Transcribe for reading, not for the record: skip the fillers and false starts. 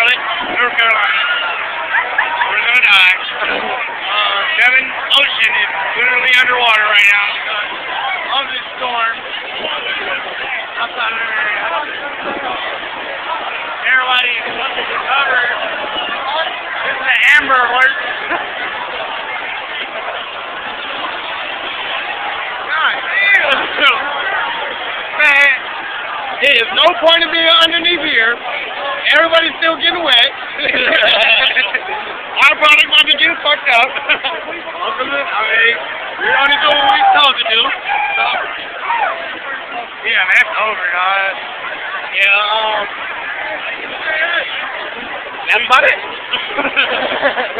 Charlotte, North Carolina. We're gonna die. Devon Ocean is literally underwater right now of this storm. Outside of the area. Everybody is covered. This is an Amber Alert. God damn. Man, there is no point in being underneath here. Everybody's still getting wet. Our product might be getting fucked up. I mean, we're only doing what we're told to do. So, yeah, man, that's over, dog. Yeah, that's about it.